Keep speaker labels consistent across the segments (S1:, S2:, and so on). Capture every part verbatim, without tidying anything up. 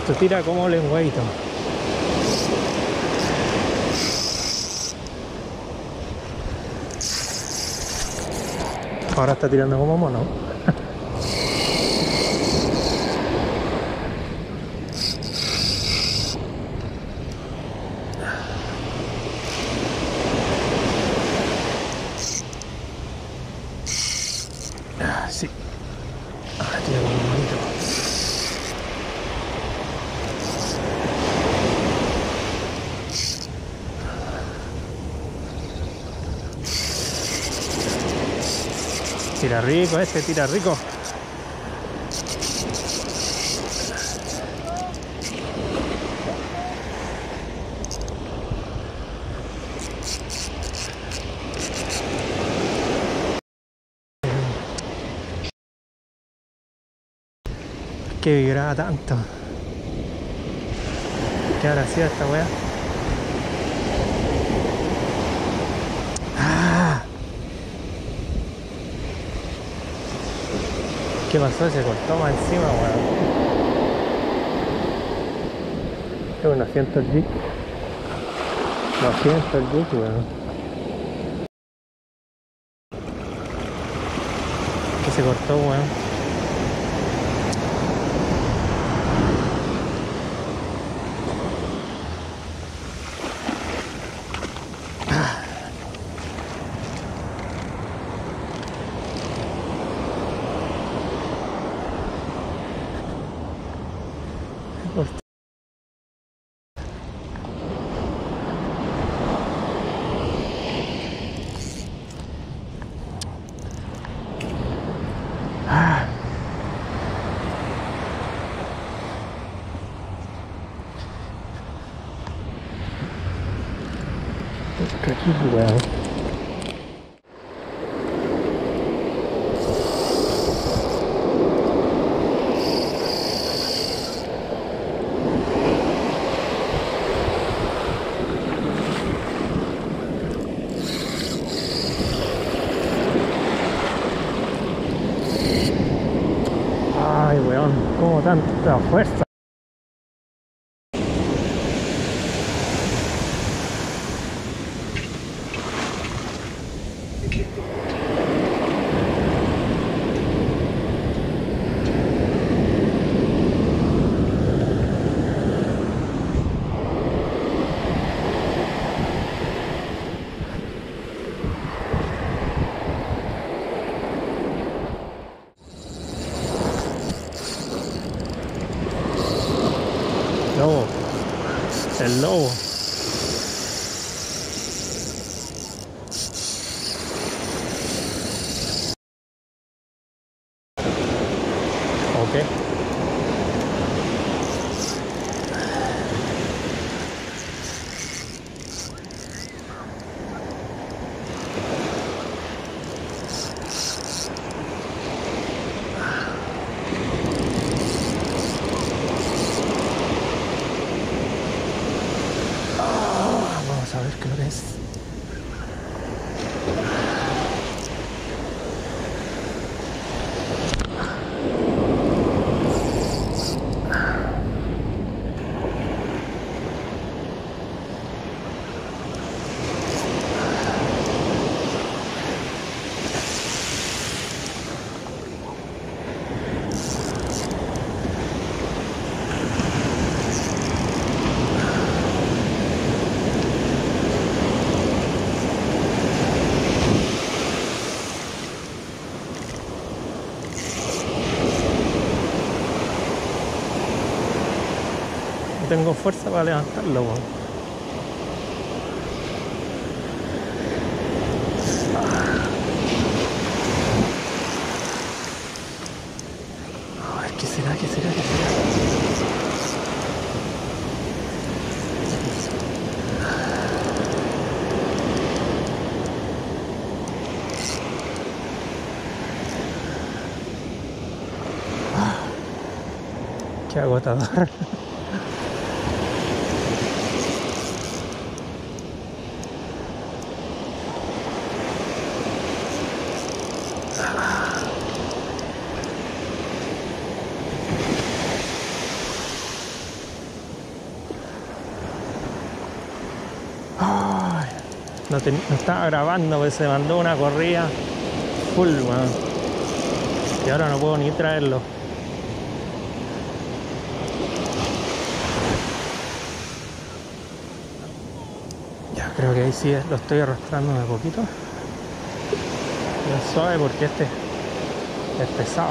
S1: Esto tira como lenguadito. Ahora está tirando como mono. Sí. Ahora tira como monito. Tira rico, este tira rico. Que vibraba tanto. ¿Qué habrá sido esta weá? ¡Ah! ¿Qué pasó? Se cortó más encima, weón. Es un asiento el Jeep. No asiento el Jeep, weón. Que se cortó, weón. Aquí, weón. Ay, weón, como tanta fuerza. Lobo, el lobo. Ok. Vamos a ver qué hora es. No tengo fuerza para levantarlo, weón. A ver, ¿qué será? ¿Qué será? ¿Qué será? Qué agotador. no, ten, no estaba grabando, pues se mandó una corrida full, weón. Y ahora no puedo ni traerlo. Ya, creo que ahí sí lo estoy arrastrando un poquito. Bien suave porque este es pesado.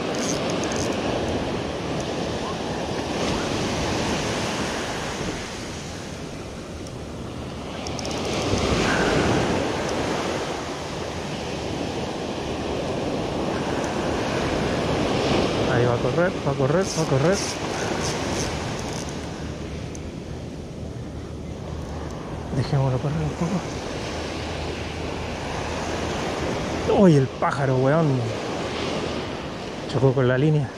S1: Ahí va a correr, va a correr, va a correr. Dejémoslo correr un poco. Uy, el pájaro, weón. Chocó con la línea.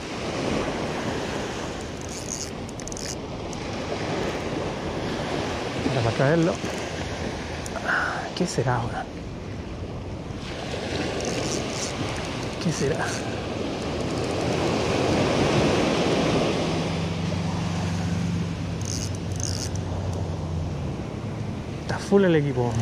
S1: Para traerlo. ¿Qué será ahora? ¿Qué será? Está full el equipo.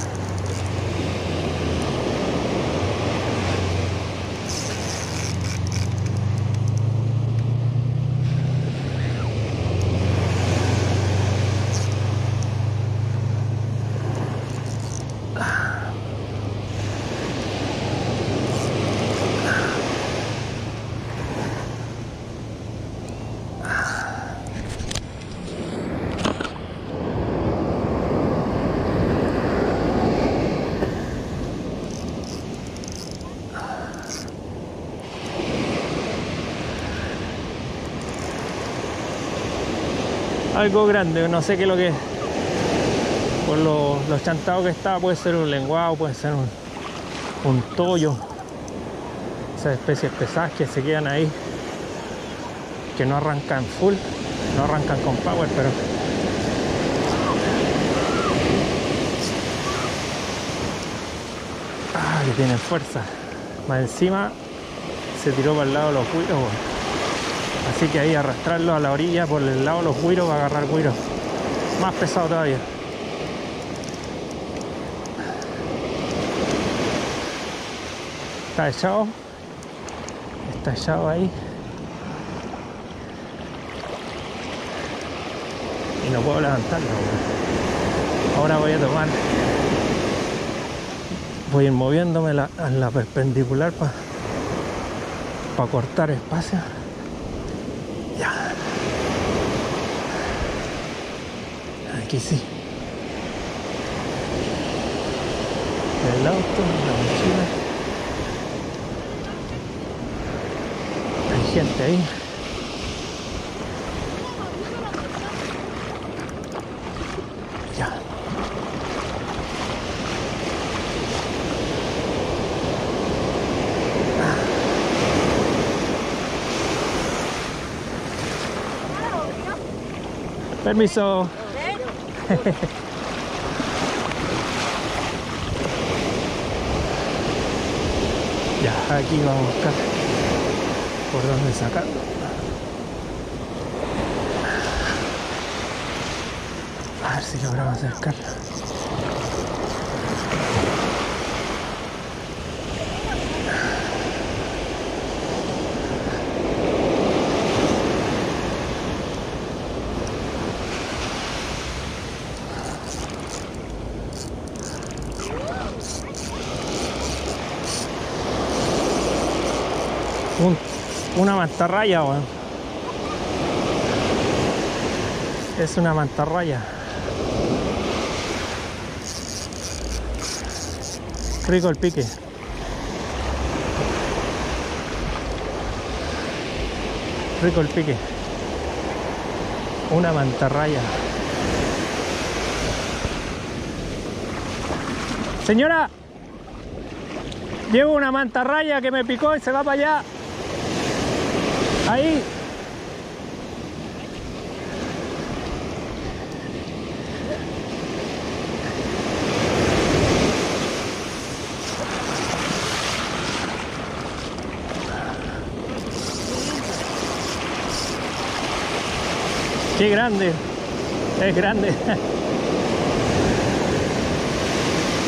S1: Algo grande, no sé qué es lo que es. Por los, los chantados que está, puede ser un lenguado, puede ser un, un toyo. Esas especies pesadas que se quedan ahí, que no arrancan full, no arrancan con power, pero ah, que tienen fuerza. Más encima se tiró para el lado de los cuiros, bueno. Así que ahí arrastrarlo a la orilla por el lado de los güiros va a agarrar güiros más pesado todavía. Está echado, está echado ahí y no puedo levantarlo. Ahora voy a tomar, voy a ir moviéndome la, a la perpendicular para pa cortar espacio. Ya. Aquí sí. El auto, la mochila. Hay gente ahí. Ya. Permiso. Ya, aquí vamos a buscar por dónde sacar. A ver si logramos acercarlo. Un, una mantarraya, weón. Es una mantarraya. Rico el pique. Rico el pique. Una mantarraya. Señora, llevo una mantarraya que me picó y se va para allá. Ahí. Qué grande. Es grande.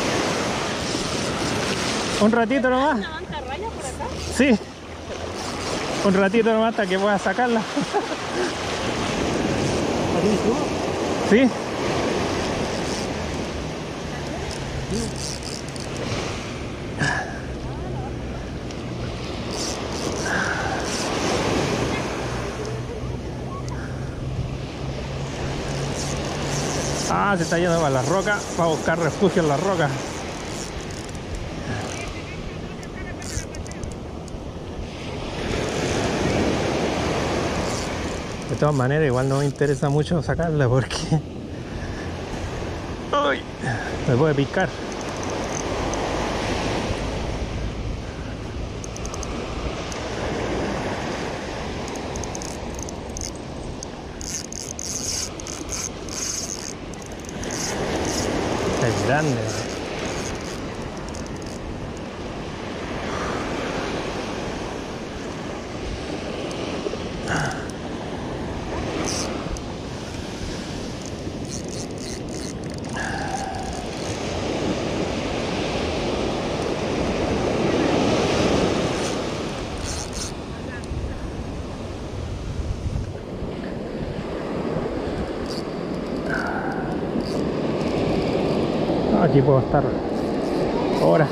S1: Un ratito nomás.
S2: ¿Una mantarraya por acá?
S1: Sí. Un ratito nomás hasta que pueda sacarla. Sí. Ah, se está yendo para las rocas, para buscar refugio en las rocas. De todas maneras, igual no me interesa mucho sacarla porque ¡ay! Me puede picar. Es grande. Aquí puedo estar horas.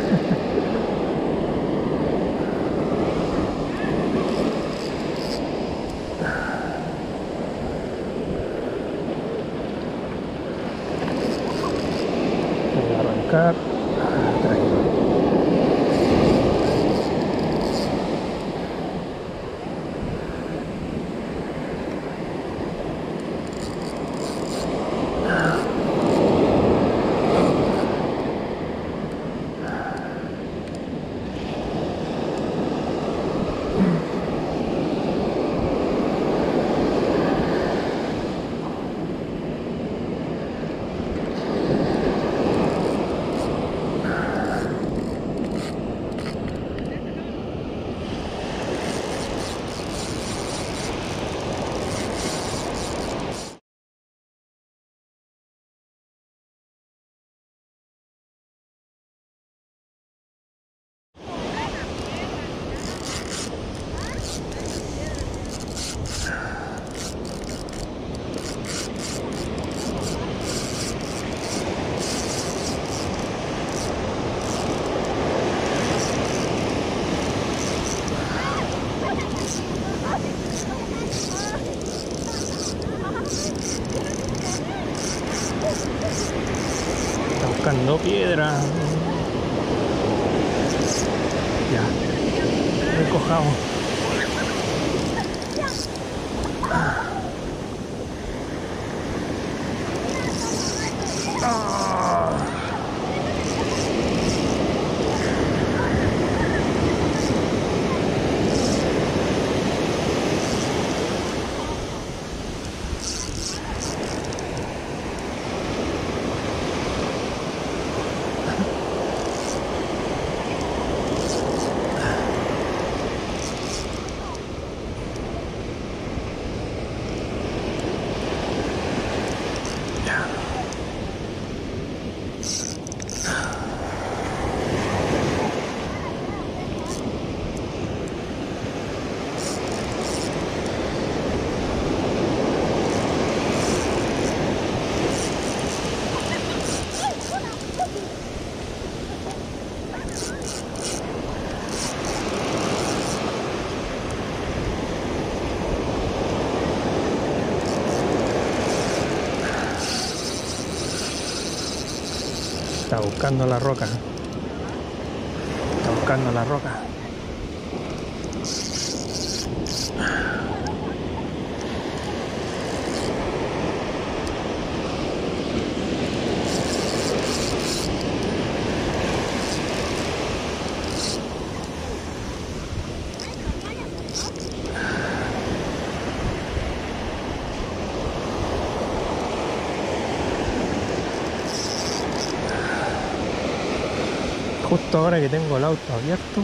S1: Voy a arrancar. Está buscando piedra. Ya, recojamos. Ah. Está buscando la roca. Está buscando la roca. Justo ahora que tengo el auto abierto.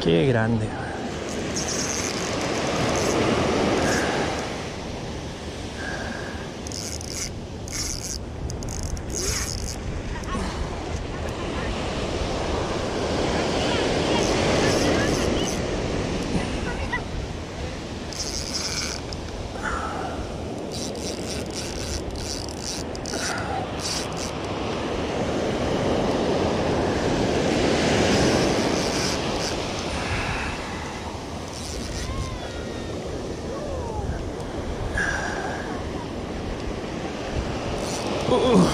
S1: Qué grande. Uh.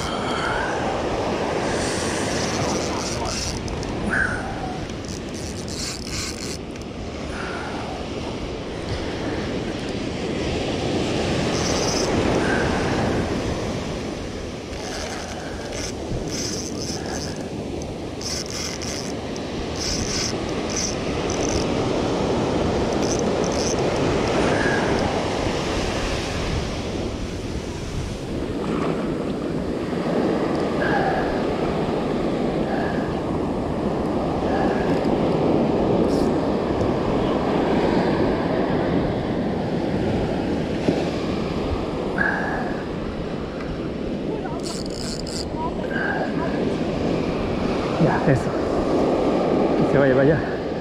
S1: Ya, eso. Que se vaya para allá.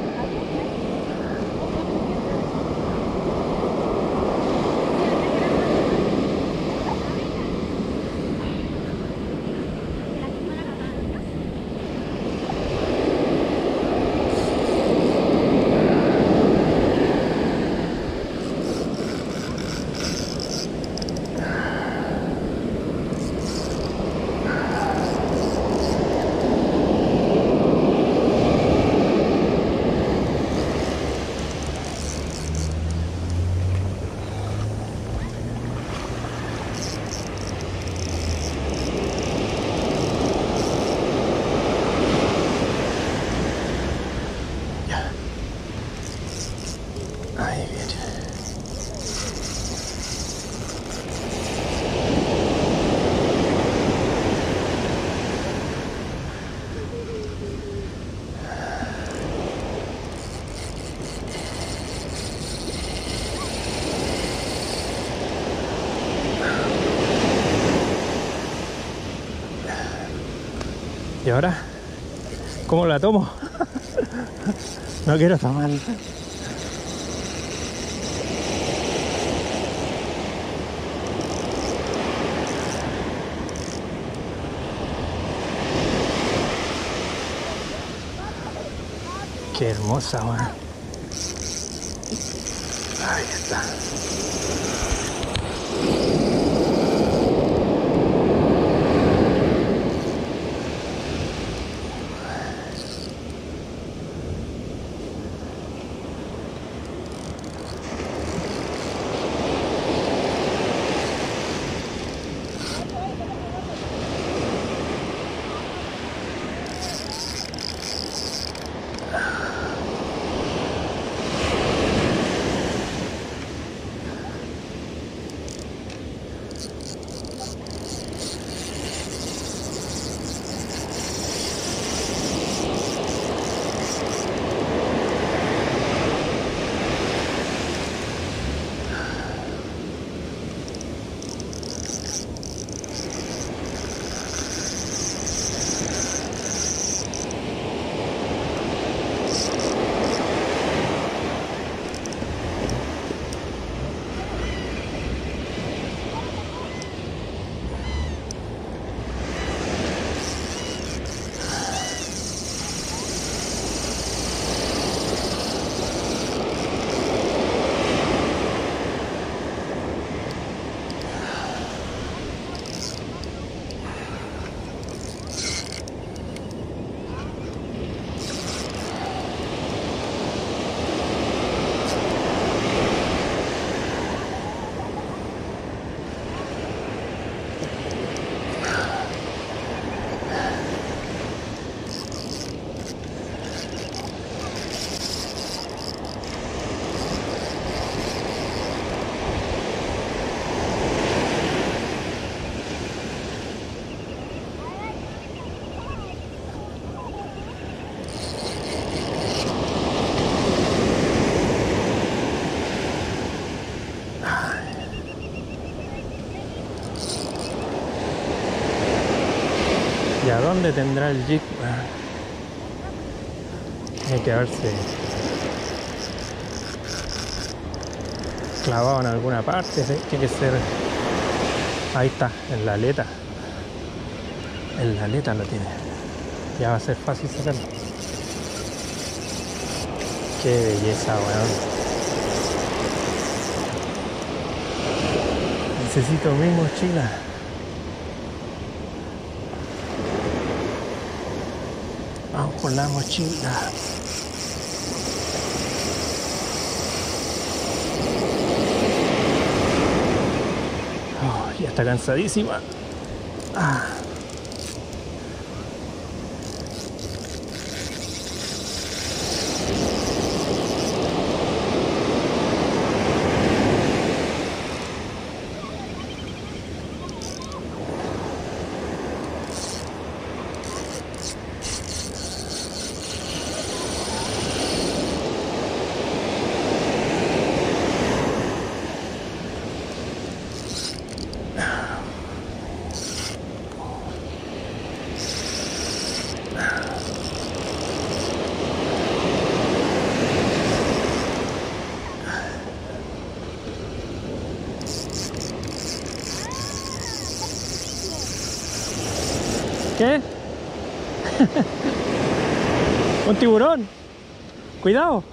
S1: Ahí viene. ¿Y ahora? ¿Cómo la tomo? No quiero tomarla. Qué hermosa, man. Ahí está. dónde tendrá el jig. Tiene que haberse clavado en alguna parte. Tiene que ser. Ahí está, en la aleta. En la aleta lo tiene. Ya va a ser fácil sacarlo. Qué belleza, weón. Necesito mi mochila. Vamos con la mochila. Oh, ya está cansadísima. Ah. ¿Qué? Un tiburón. Cuidado.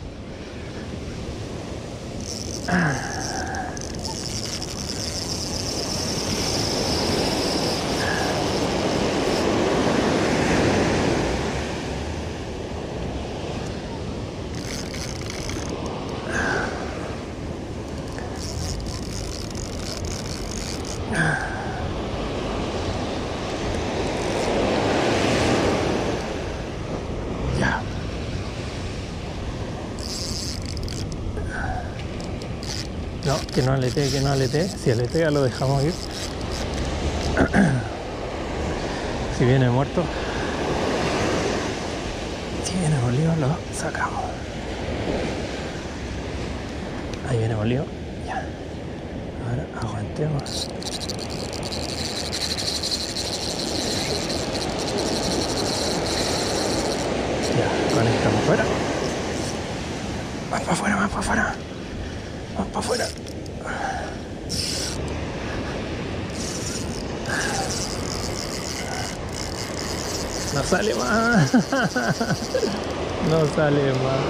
S1: No, que no aletee, que no aletee. Si aletea lo dejamos ir. Si viene muerto, si viene molido lo sacamos. Ahí viene molido. Ya. Ahora aguantemos. Ya, conectamos fuera. Más para afuera, más para afuera. Más para afuera. No sale más. No sale más.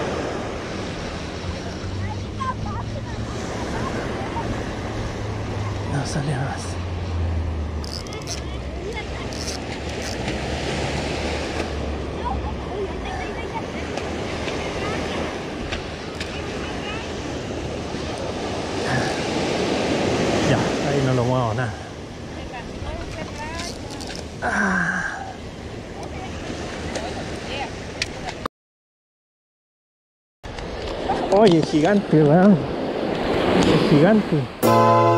S1: No sale más. Ya, ahí no lo muevo nada. Ah. Oye, es gigante, weón. Es gigante.